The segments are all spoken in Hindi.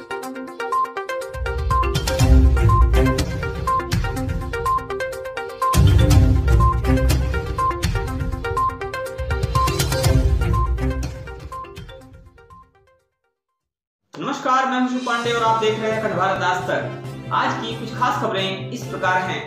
नमस्कार, मैं हूं पांडे और आप देख रहे हैं अखंड भारत आज तक। आज की कुछ खास खबरें इस प्रकार हैं।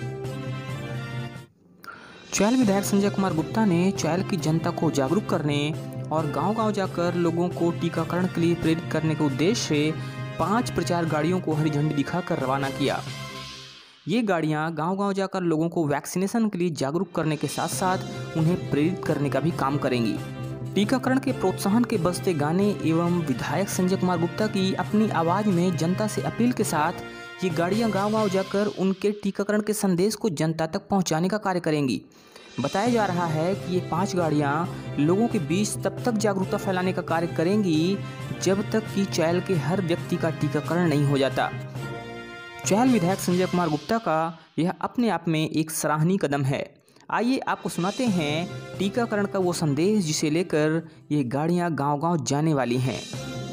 चैल विधायक संजय कुमार गुप्ता ने चैल की जनता को जागरूक करने और गांव-गांव जाकर लोगों को टीकाकरण के लिए प्रेरित करने के उद्देश्य से 5 प्रचार गाड़ियों को हरी झंडी दिखाकर रवाना किया। ये गाड़ियां गांव-गांव जाकर लोगों को वैक्सीनेशन के लिए जागरूक करने के साथ साथ उन्हें प्रेरित करने का भी काम करेंगी। टीकाकरण के प्रोत्साहन के बजते गाने एवं विधायक संजय कुमार गुप्ता की अपनी आवाज़ में जनता से अपील के साथ ये गाड़ियां गांव-गांव जाकर उनके टीकाकरण के संदेश को जनता तक पहुंचाने का कार्य करेंगी। बताया जा रहा है कि ये 5 गाड़ियां लोगों के बीच तब तक जागरूकता फैलाने का कार्य करेंगी जब तक कि चैल के हर व्यक्ति का टीकाकरण नहीं हो जाता। चैल विधायक संजय कुमार गुप्ता का यह अपने आप में एक सराहनीय कदम है। आइए आपको सुनाते हैं टीकाकरण का वो संदेश जिसे लेकर ये गाड़ियां गांव-गांव जाने वाली हैं।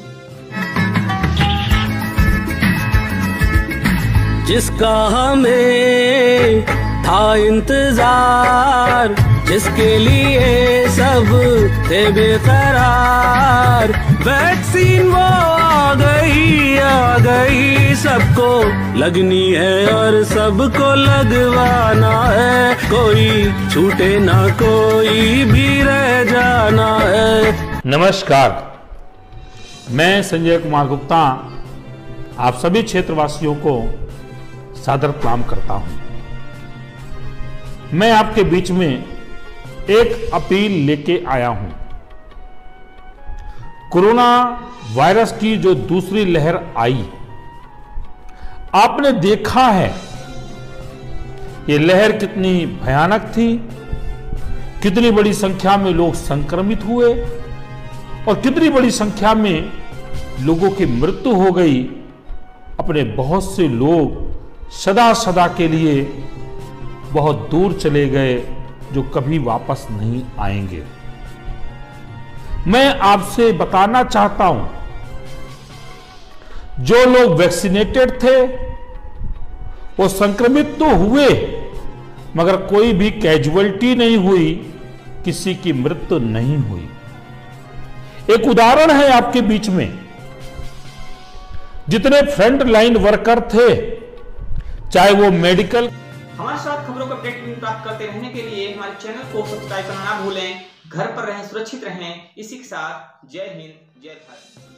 जिसका हमें था इंतजार, जिसके लिए सब थे बेकरार, वैक्सीन वो आ गई सबको लगनी है और सबको लगवाना है, कोई छूटे ना कोई भी रह जाना है। नमस्कार, मैं संजय कुमार गुप्ता आप सभी क्षेत्रवासियों को सादर प्रणाम करता हूं। मैं आपके बीच में एक अपील लेके आया हूं। कोरोना वायरस की जो दूसरी लहर आई, आपने देखा है ये लहर कितनी भयानक थी, कितनी बड़ी संख्या में लोग संक्रमित हुए और कितनी बड़ी संख्या में लोगों की मृत्यु हो गई। अपने बहुत से लोग सदा सदा के लिए बहुत दूर चले गए जो कभी वापस नहीं आएंगे। मैं आपसे बताना चाहता हूं, जो लोग वैक्सीनेटेड थे वो संक्रमित तो हुए मगर कोई भी कैजुअलिटी नहीं हुई, किसी की मृत्यु नहीं हुई। एक उदाहरण है आपके बीच में, जितने फ्रंट लाइन वर्कर थे, चाहे वो मेडिकल। हमारे साथ खबरों का अपडेट प्राप्त करते रहने के लिए हमारे चैनल को सब्सक्राइब करना ना भूलें। घर पर रहें, सुरक्षित रहें। इसी के साथ जय हिंद, जय भारत।